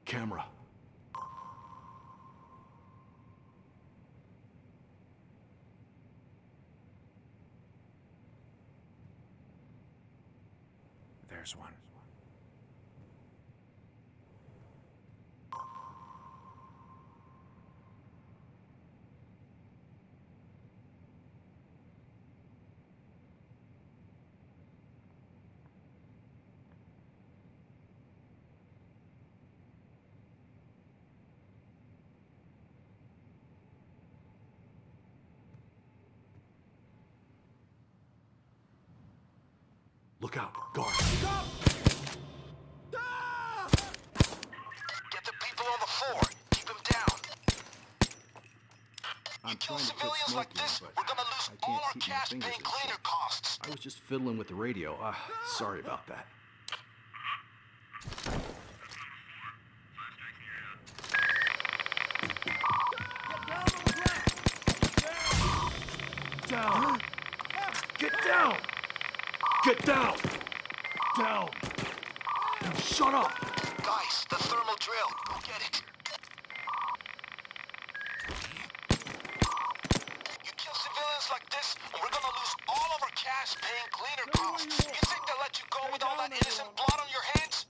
camera. There's one. Look out, guard. Stop! Ah! Get the people on the floor. Keep them down. I'm You kill trying to put civilians smoke like in, this, but we're gonna lose I all can't our keep my cash fingers paying in cleaner shit. costs. I was just fiddling with the radio. Sorry about that. Down! Get down! Get down! Down! Now shut up! Guys, the thermal drill. Go get it. You kill civilians like this, and we're gonna lose all of our cash paying cleaner costs. You think they'll let you go with all that innocent blood on your hands?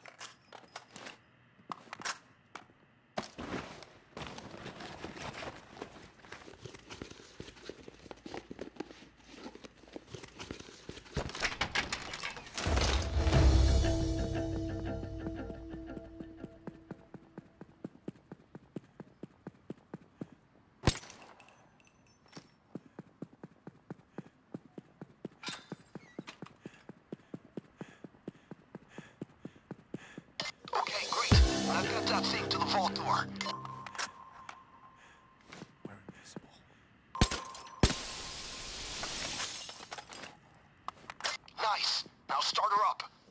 Okay, great. I've got that thing to the vault door. We're invisible. Nice. Now start her up.